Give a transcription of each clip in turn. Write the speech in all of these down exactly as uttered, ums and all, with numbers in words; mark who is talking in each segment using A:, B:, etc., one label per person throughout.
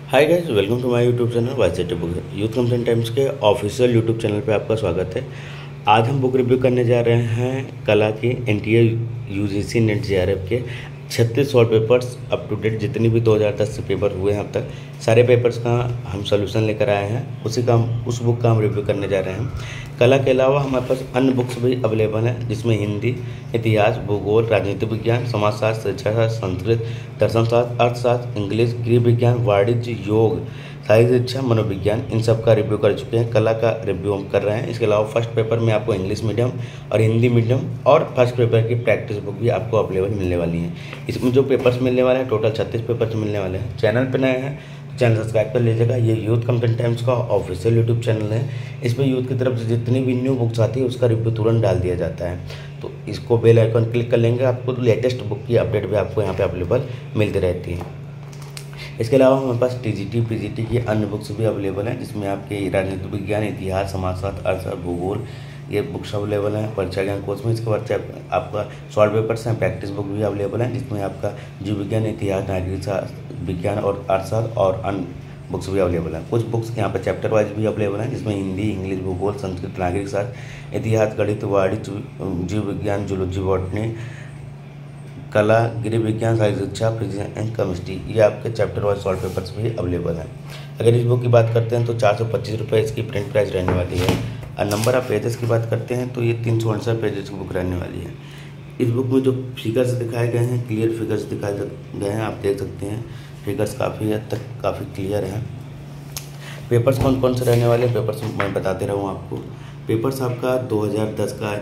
A: Hi guys, welcome to my YouTube channel वाइसेटी book. Youth complaint times के official YouTube channel पे आपका स्वागत है। आज हम बुक रिव्यू करने जा रहे हैं कला के एनटीए यूजीसी नेट जेआरएफ के छत्तीस short papers up to date जितनी भी दो हज़ार दस से पेपर हुए हैं अब तक सारे पेपर्स का हम सोल्यूशन लेकर आए हैं। उसी का हम उस बुक का हम रिव्यू करने जा रहे हैं। कला के अलावा हमारे पास अन्य बुक्स भी अवेलेबल हैं, जिसमें हिंदी, इतिहास, भूगोल, राजनीति विज्ञान, समाजशास्त्र, शिक्षाशास्त्र, संस्कृत, दर्शनशास्त्र, अर्थशास्त्र, इंग्लिश, गृह विज्ञान, वाणिज्य, योग, शारीरिक शिक्षा, मनोविज्ञान, इन सब का रिव्यू कर चुके हैं। कला का रिव्यू हम कर रहे हैं। इसके अलावा फर्स्ट पेपर में आपको इंग्लिश मीडियम और हिंदी मीडियम और फर्स्ट पेपर की प्रैक्टिस बुक भी आपको अवेलेबल मिलने वाली हैं। इसमें जो पेपर्स मिलने वाले हैं, टोटल छत्तीस पेपर्स मिलने वाले हैं। चैनल पर नए हैं, चैनल सब्सक्राइब कर लीजिएगा। ये यूथ कंप्लेंट टाइम्स का ऑफिशियल यूट्यूब चैनल है। इसमें यूथ की तरफ से जितनी भी न्यू बुक्स आती है उसका रिव्यू तुरंत डाल दिया जाता है। तो इसको बेल आइकन क्लिक कर लेंगे, आपको लेटेस्ट बुक की अपडेट भी आपको यहाँ पे अवेलेबल मिलती रहती है। इसके अलावा हमारे पास टीजीटी, पीजीटी की अन्य बुक्स भी अवेलेबल हैं, जिसमें आपके राजनीति विज्ञान, इतिहास, समाजशास्त्र, अर्थशास्त्र, भूगोल, ये बुक्स अवेलेबल हैं परीक्षा ज्ञान कोर्स में। इसके बाद आपका शॉर्ट पेपर्स हैं, प्रैक्टिस बुक भी अवेलेबल है, जिसमें आपका जीव विज्ञान, इतिहास, नागरिक शास्त्र, विज्ञान और अर्थशास्त्र और अन्य बुक्स भी अवेलेबल हैं। कुछ बुक्स यहाँ पर चैप्टर वाइज भी अवेलेबल हैं, जिसमें हिंदी, इंग्लिश, भूगोल, संस्कृत, नागरिक शास्त्र, इतिहास, गणित, वाणिज्य, जीव विज्ञान, जूलॉजी, बॉटनी, कला, गृह विज्ञान, शारीरिक शिक्षा, फिजिक्स एंड केमिस्ट्री, ये आपके चैप्टर वाइज सॉल्व पेपर्स भी अवेलेबल हैं। अगर इस बुक की बात करते हैं तो चार सौ पच्चीस रुपये इसकी प्रिंट प्राइस रहने वाली है। और नंबर ऑफ पेजेस की बात करते हैं तो ये तीन सौ उनसठ पेजेस की बुक रहने वाली है। इस बुक में जो फिगर्स दिखाए गए हैं, क्लियर फिगर्स दिखाए गए हैं, आप देख सकते हैं। फिगर्स काफ़ी हद तक काफ़ी क्लियर हैं। पेपर्स कौन कौन से रहने वाले पेपर्स मैं बताते रहूँ आपको। पेपर्स आपका दो हज़ार दस का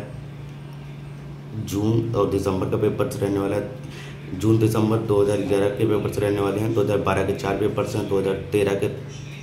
A: जून और दिसंबर का पेपर्स रहने वाला है। जून दिसंबर दो हज़ार ग्यारह के पेपर्स रहने वाले हैं। दो हज़ार बारह के चार पेपर्स हैं। दो हज़ार तेरह के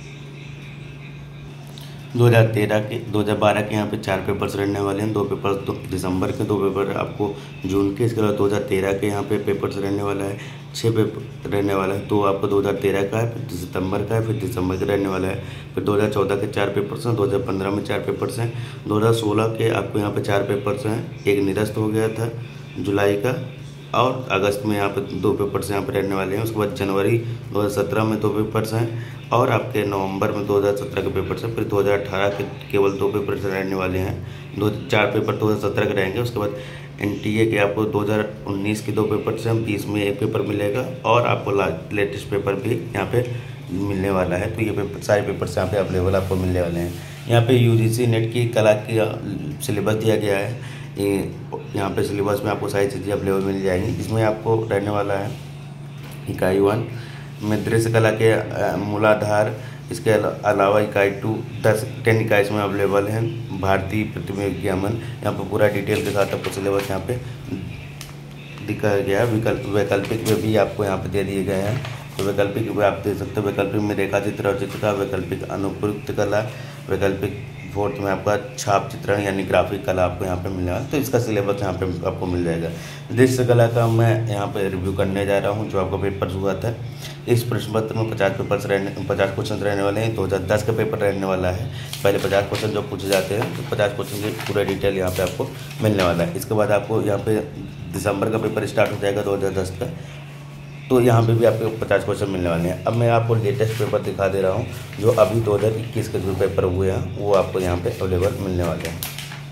A: दो हज़ार तेरह के दो हज़ार बारह के यहाँ पे चार पेपर्स रहने वाले हैं। दो पेपर्स दो दिसंबर के, दो पेपर आपको जून के। इसके अलावा दो हज़ार तेरह के यहाँ पे पेपर्स रहने वाला है, छः पेपर रहने वाला है। दो आपको दो हज़ार तेरह का है, फिर सितंबर का है, फिर दिसंबर का रहने वाला है। फिर दो हज़ार चौदह के चार पेपर्स हैं। दो हज़ार पंद्रह में चार पेपर्स हैं। दो हज़ार सोलह के आपको यहाँ पे चार पेपर्स हैं। एक निरस्त हो गया था जुलाई का, और अगस्त में यहाँ पे दो पेपर्स यहाँ पे रहने वाले हैं। उसके बाद जनवरी दो हज़ार सत्रह में दो पेपर्स हैं, और आपके नवंबर में दो हज़ार सत्रह के पेपर्स हैं। फिर दो हज़ार अठारह के केवल दो पेपर्स रहने वाले हैं। दो चार पेपर दो हज़ार सत्रह के रहेंगे। उसके बाद एनटीए के आपको दो हज़ार उन्नीस के दो पेपर्स हैं। बीस में एक पेपर मिलेगा, और आपको लेटेस्ट पेपर भी यहाँ पे मिलने वाला है। तो ये पेपर सारे पेपर्स यहाँ पे अवेलेबल आपको मिलने वाले हैं। यहाँ पे यूजीसी नेट की कला की सिलेबस दिया गया है। ये यहाँ पे सिलेबस में आपको सारी चीज़ें अवेलेबल मिल जाएंगी। इसमें आपको रहने वाला है इकाई वन में दृश्य कला के मूलाधार। इसके अलावा इकाई टू दस टेन इकाई इसमें अवेलेबल है। भारतीय प्रतिमा विज्ञापन, यहाँ पर पूरा डिटेल के साथ आपको सिलेबस यहाँ पे दिखाया गया है। विकल्प वैकल्पिक में भी आपको यहाँ पे दे दिए गए हैं। तो वैकल्पिक में आप देख सकते हो, वैकल्पिक में रेखा चित्र और चित्रकार, वैकल्पिक अनुप्रयुक्त कला, वैकल्पिक फोर्थ में आपका छाप चित्रण यानी ग्राफिक कला आपको यहाँ पे मिलने वाला है। तो इसका सिलेबस यहाँ पे आपको मिल जाएगा। दृश्य कला का मैं यहाँ पे रिव्यू करने जा रहा हूँ, जो आपका पेपर हुआ था। इस प्रश्न पत्र में पचास पेपर्स रहने पचास क्वेश्चन रहने वाले हैं। दो हज़ार दस का पेपर रहने वाला है। पहले पचास क्वेश्चन जो पूछे जाते हैं, तो पचास क्वेश्चन की पूरा डिटेल यहाँ पे आपको मिलने वाला है। इसके बाद आपको यहाँ पे दिसंबर का पेपर स्टार्ट हो जाएगा दो हज़ार दस का, तो यहाँ पे भी आपको पचास क्वेश्चन मिलने वाले हैं। अब मैं आपको लेटेस्ट पेपर दिखा दे रहा हूँ, जो अभी दो हज़ार इक्कीस के जो पेपर हुए हैं वो आपको यहाँ पे अवेलेबल मिलने वाले हैं।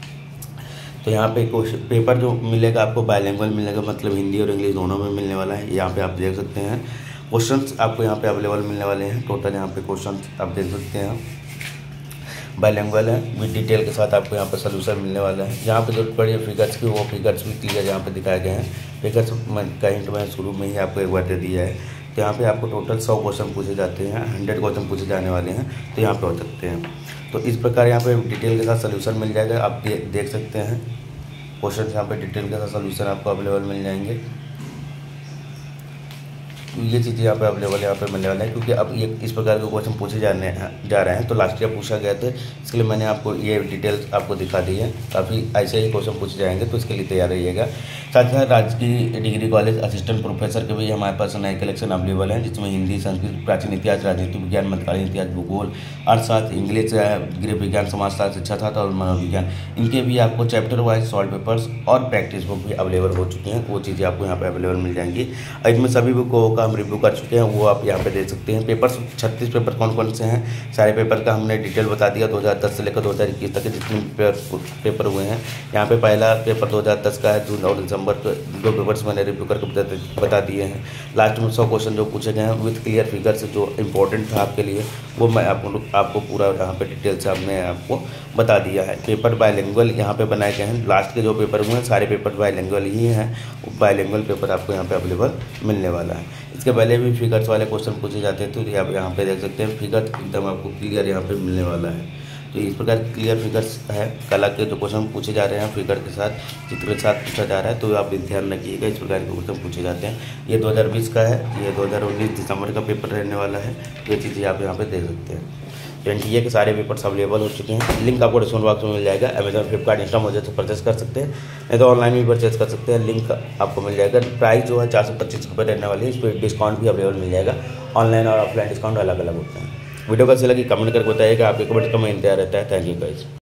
A: तो यहाँ पे क्वेश्चन पेपर जो मिलेगा आपको बायलैंग्वेज मिलेगा, मतलब हिंदी और इंग्लिश दोनों में मिलने वाला है। यहाँ पे आप देख सकते हैं क्वेश्चंस आपको यहाँ पे अवेलेबल मिलने वाले हैं। टोटल यहाँ पे क्वेश्चन आप देख सकते हैं, बायलैंग्वेज है, विद डिटेल के साथ आपको यहाँ पे सोल्यूशन मिलने वाला है। यहाँ पे जो बड़ी फिगर्स की वो फिगर्स भी क्लियर यहाँ पे दिखाए गए हैं। फिगर्स का हिंट मैं शुरू में ही आपको एक बार दे दिया है। तो यहाँ पे आपको टोटल सौ क्वेश्चन पूछे जाते हैं, हंड्रेड क्वेश्चन पूछे जाने वाले हैं, तो यहाँ पे हो सकते हैं। तो इस प्रकार यहाँ पे डिटेल के साथ सोल्यूशन मिल जाएगा। आप दे, देख सकते हैं क्वेश्चन यहाँ पे डिटेल के साथ सोल्यूशन आपको अवेलेबल मिल जाएंगे। ये चीज़ें यहाँ पे अवेलेबल यहाँ पे मिलने वाले हैं, क्योंकि अब ये इस प्रकार के क्वेश्चन पूछे जाने जा रहे हैं। तो लास्ट ईयर पूछा गया था, इसके लिए मैंने आपको ये डिटेल्स आपको दिखा दी है। काफ़ी ऐसे ही क्वेश्चन पूछे जाएंगे, तो इसके लिए तैयार रहिएगा। साथ ही साथ राजकीय डिग्री कॉलेज असिस्टेंट प्रोफेसर के भी हमारे पास नए कलेक्शन अवेलेबल हैं, जिसमें हिंदी, संस्कृत, प्राचीन इतिहास, राजनीति विज्ञान, मध्यकालीन इतिहास, भूगोल, अर्थशास्त्र, इंग्लिश, गृह विज्ञान, समाजशास्त्र, शिक्षा शास्त्र और मनोविज्ञान, इनके भी आपको चैप्टर वाइज सॉल्व पेपर्स और प्रैक्टिस बुक भी अवेलेबल हो चुके हैं। वो चीज़ें आपको यहाँ पे अवेलेबल मिल जाएंगी। इनमें सभी बुकों का हम रिव्यू कर चुके हैं, वो आप यहाँ पे देख सकते हैं। पेपर्स छत्तीस पेपर कौन कौन से हैं, सारे पेपर का हमने डिटेल बता दिया। दो हज़ार दस से लेकर दो हज़ार इक्कीस तक के जितने पेपर हुए हैं, यहाँ पे पहला पेपर दो हज़ार दस का है, जून और दिसंबर के दो पेपर्स मैंने रिव्यू करके बता दिए हैं। लास्ट में सौ क्वेश्चन जो पूछे गए हैं विथ क्लियर फिगर से, जो इंपॉर्टेंट था आपके लिए, वो मैं आपको आपको पूरा यहाँ पे डिटेल से हमने आपको बता दिया है। पेपर बायलिंगुअल यहाँ पे बनाए गए हैं। लास्ट के जो पेपर हुए हैं सारे पेपर बायलिंगुअल ही हैं। बायलिंगुअल पेपर आपको यहाँ पे अवेलेबल मिलने वाला है। इसके पहले भी फिगर्स वाले क्वेश्चन पूछे जाते हैं, तो आप यहाँ पे देख सकते हैं फिगर एकदम आपको क्लियर यहाँ पे मिलने वाला है। तो इस प्रकार क्लियर फिगर्स है। कला के जो क्वेश्चन पूछे जा रहे हैं फिगर के साथ, चित्र के साथ पूछा जा रहा है, तो आप ध्यान रखिएगा। इस प्रकार के क्वेश्चन पूछे जाते हैं। ये दो हज़ार बीस का है, ये दो हज़ार उन्नीस दिसंबर का पेपर रहने वाला है। ये चीज़ें आप यहाँ पे देख सकते हैं। एनटीए के सारे पेपर्स अवेलेबल हो चुके हैं। लिंक आपको डिस्क्रिप्शन बॉक्स में मिल जाएगा। अमेजॉन, फ्लिपकार्ट, इंस्टा मुझे तो परचेस कर सकते हैं, नहीं तो ऑनलाइन भी परचेस कर सकते हैं। लिंक आपको मिल जाएगा। प्राइस जो है चार सौ पच्चीस रुपये रहने वाली है। इस पर डिस्काउंट भी अवेलेबल मिल जाएगा। ऑनलाइन और ऑफलाइन डिस्काउंट अलग अलग होते हैं। वीडियो कैसे लगी कमेंट करके बताइएगा। आपके कमेंट का मैं इंतजार रहता है। Thank you guys.